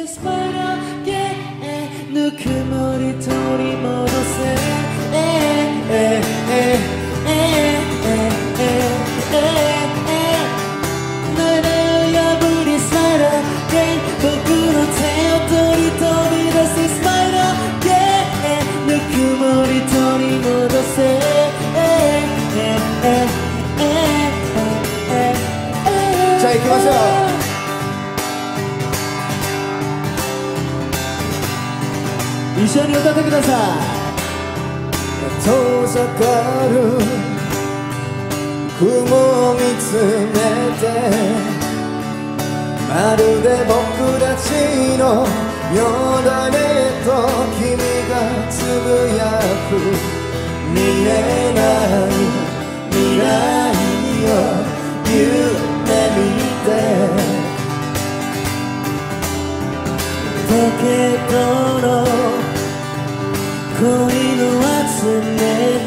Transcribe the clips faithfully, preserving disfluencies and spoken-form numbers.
スパイラーゲーぬくもり取り戻せ僕の手を取り飛び出せスパイラーゲーぬくもり取り戻せじゃあ行きましょう一緒に歌ってください。遠ざかる雲を見つめてまるで僕たちのよだれと君がつぶやく見えない未来を夢見てだけどの恋の集め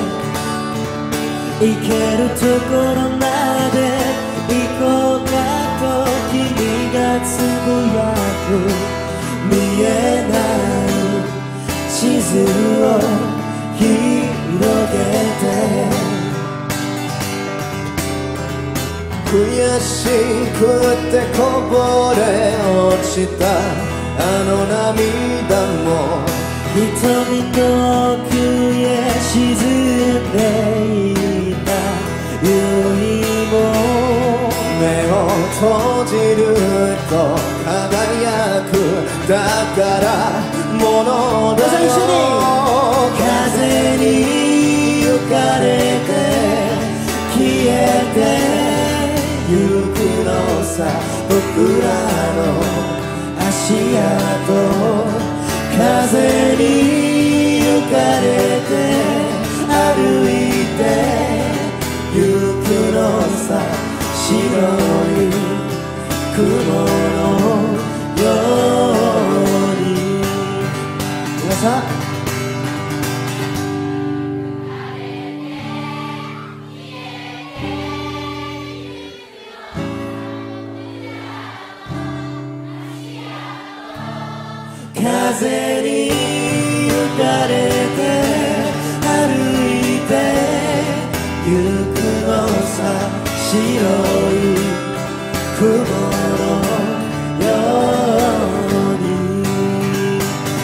て行けるところまで行こうかと君がつぶやく見えない地図を広げて悔しくてこぼれ落ちたあの涙も瞳の奥へ沈んでいたよりも目を閉じると輝くだから物だよ風に浮かれて消えてゆくのさ僕らの足跡風に浮かれて歩いてゆくのさ白い雲のように皆さん風に浮かれて歩いてゆくのさ白い雲のように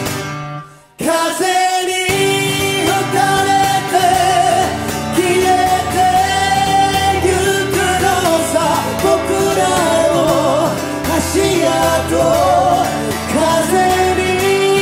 風に吹かれて消えてゆくのさ僕らの足跡風に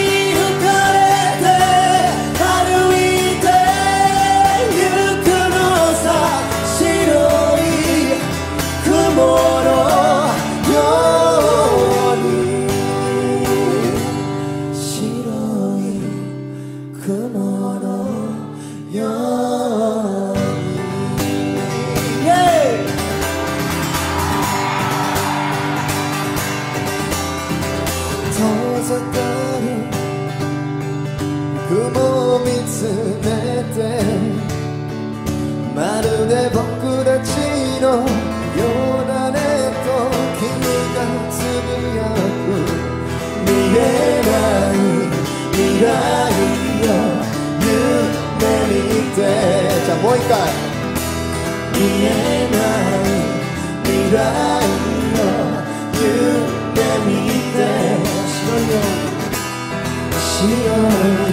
雲を見つめてまるで僕たちのよだれと君がつぶやく見えない未来を夢見てじゃあもう一回見えない未来を夢見て白いよ白い